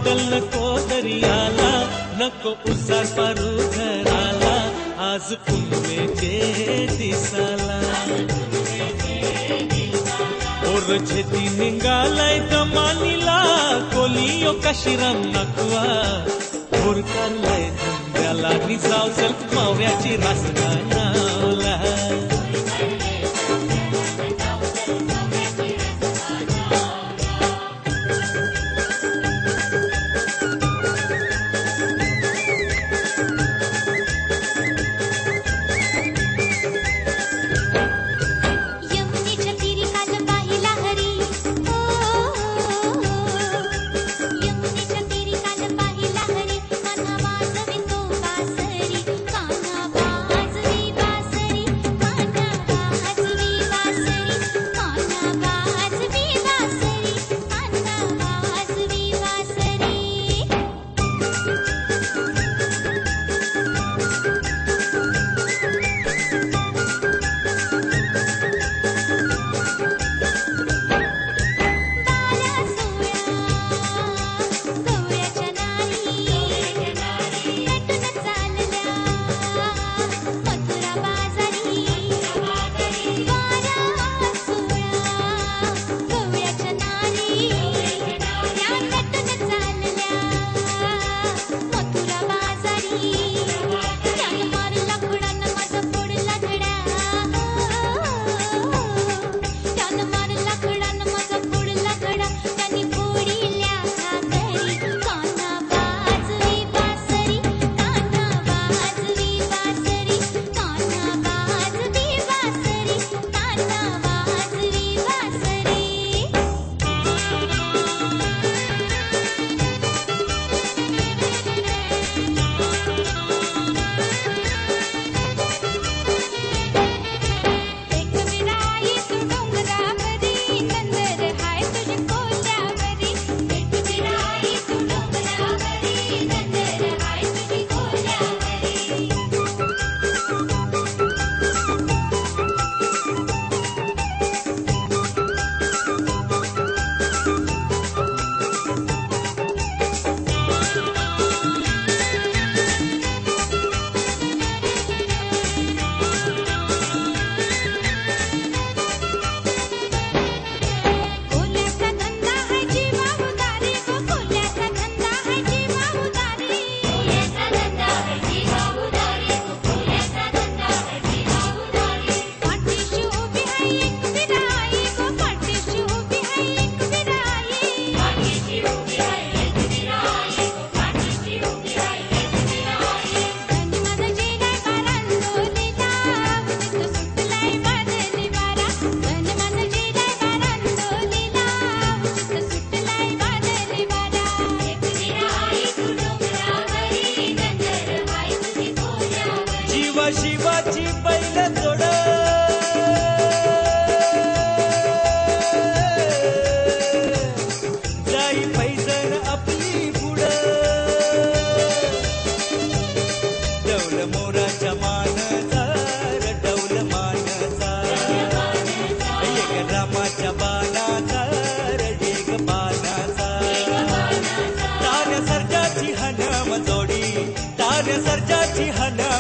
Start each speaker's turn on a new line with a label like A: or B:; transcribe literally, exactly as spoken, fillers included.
A: अक्कल नको दरियाला, नको उसार पारू घराला, आज पुनवेचे दिसाला. और छेती निघालाय दमानीला, कोलियो काशीराम नाकवा, और करलाय धंद्याला, निसाव सेल्फ मावऱ्याची रास गाणावला. शिवाची बैल जोड, जाई पैजण आपली पुढ, डौल मोराच्या मानचा डौल मानचा, एक रामाच्या बाणाचा एक बाणाचा, तार सर्जाची हनम जोडी, तार सर्जाची हनम